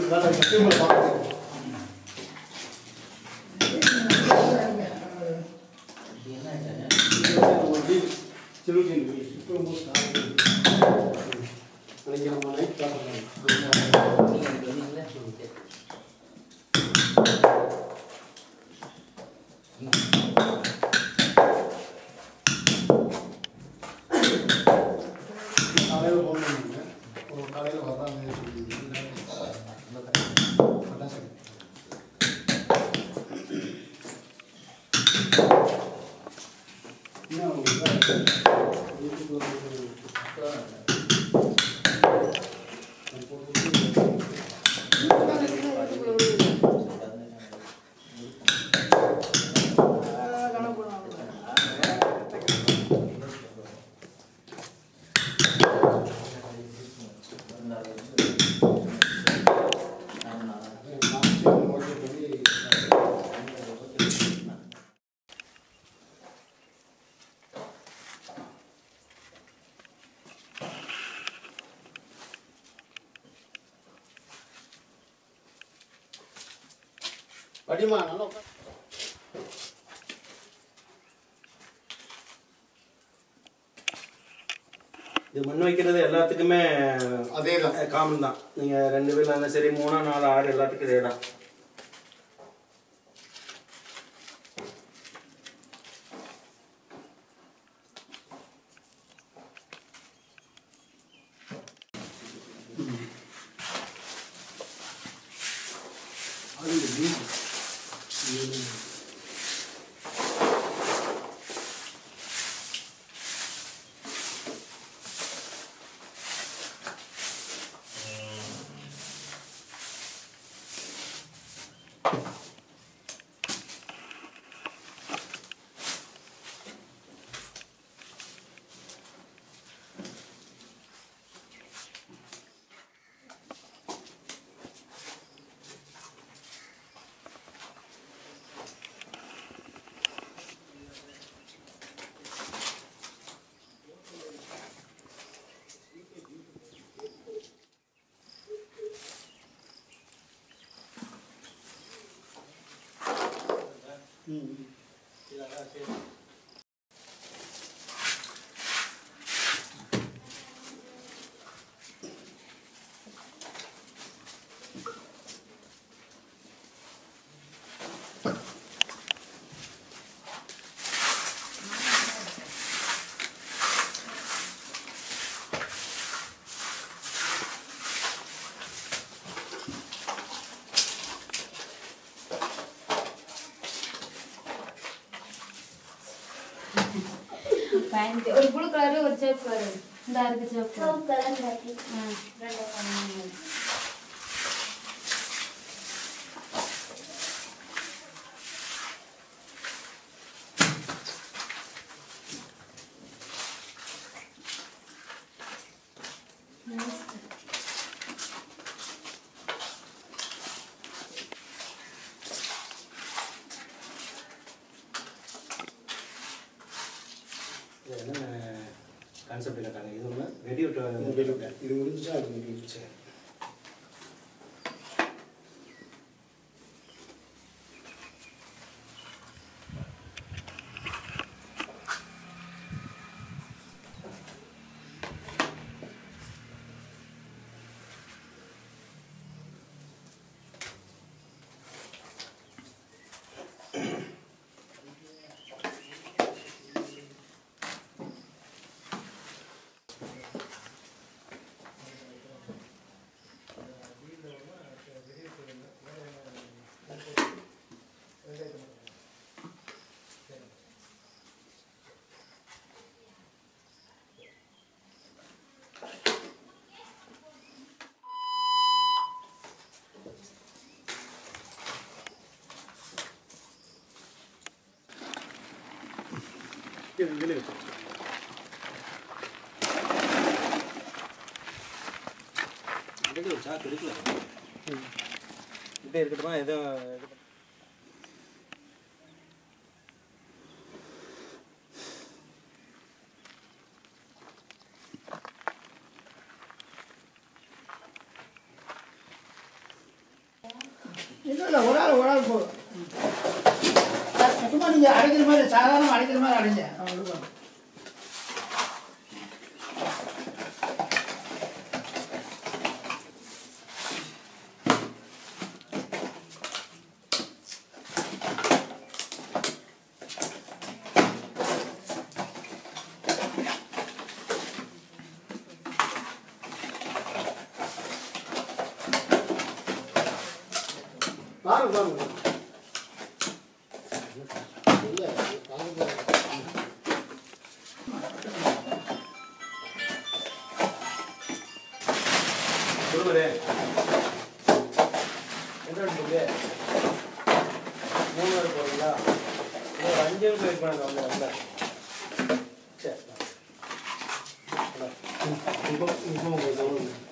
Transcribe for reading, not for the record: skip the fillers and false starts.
படிமா நல்லா இது மண் வைக்கிறது எல்லாத்துக்குமே அதே தான், காமன் தான். நீங்கள் 2 பேர் இருந்தாலும் சரி, 3 4 6 எல்லாத்துக்கும் இதே தான். ஒரு ப்ளூ கலர் ஒரு சேப் கலர் இந்த இருக்கு சேப் கலர் ரெண்டு கான்செப்ட் கேட்டாங்க. இது ஒன்று ரெடி விட்டு இது முடிஞ்சிச்சா அது முடிஞ்சிச்சு. ഇതിൽ വെച്ചു ഇതൊക്കെ വെച്ചാ എടുക്കില്ല ഇത് എടുക്കട്ടുமா ഇത് இல்லை ஒரு ஆள் போதும். சும்மா நீங்கள் அடைக்கிற மாதிரி சாதாரண அடைக்கிற மாதிரி அடைங்க. பாருங்க சொல்லுவாரு என்ன இருக்கு 3 பேர் போறீங்களா? ஒரு 5 பேர் வெயிட் பண்ணுங்க. அவங்க சரி இப்போ